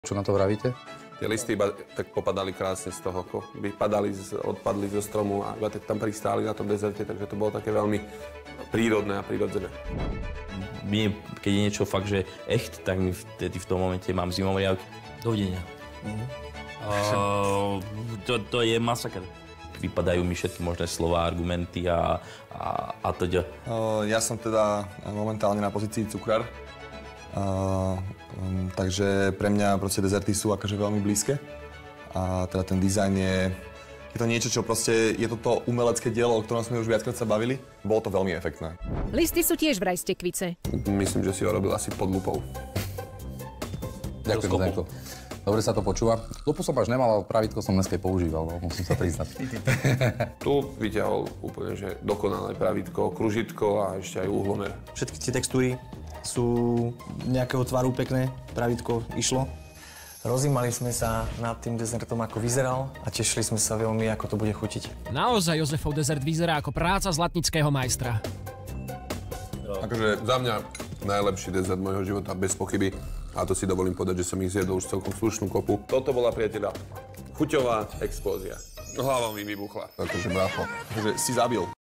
Čo na to vravíte? Tie listy iba tak popadali krásne z toho, ako by odpadli zo stromu a iba tak tam pristáli na tom dezerte, takže to bolo také veľmi prírodné a prírodzené. Mne, keď je niečo fakt, že echt, tak mi vtedy v tom momente mám zimomriavky. Dovidenia. To je masaker. Vypadajú mi všetky možné slova, argumenty a teda. Ja som teda momentálne na pozícii cukrár. Takže pre mňa proste dezerty sú akože veľmi blízke. A teda ten dizajn je to niečo, čo proste je toto umelecké dielo, o ktorom sme už viackrát sa bavili. Bolo to veľmi efektné. Listy sú tiež vraj z tekvice. Myslím, že si ho robil asi pod lupou. Ďakujem, Zdenko. Dobre sa to počúva. Lupu som až nemal, ale pravítko som dneska používal, no, musím sa priznať. Tu vyťahol úplne, že dokonalé pravítko, kružitko a ešte aj uhlomer. Všetky tie textúry sú nejakého tvaru pekné, pravítko išlo. Rozímali sme sa nad tým dezertom, ako vyzeral a tešili sme sa veľmi, ako to bude chutiť. Naozaj Jozefov dezert vyzerá ako práca zlatnického majstra. Akože za mňa najlepší dezert môjho života, bez pochyby. A to si dovolím povedať, že som ich zjedol už celkom slušnú kopu. Toto bola, priateľa, chuťová explózia. Hlava mi vybuchla. Takže brácho, že si zabil.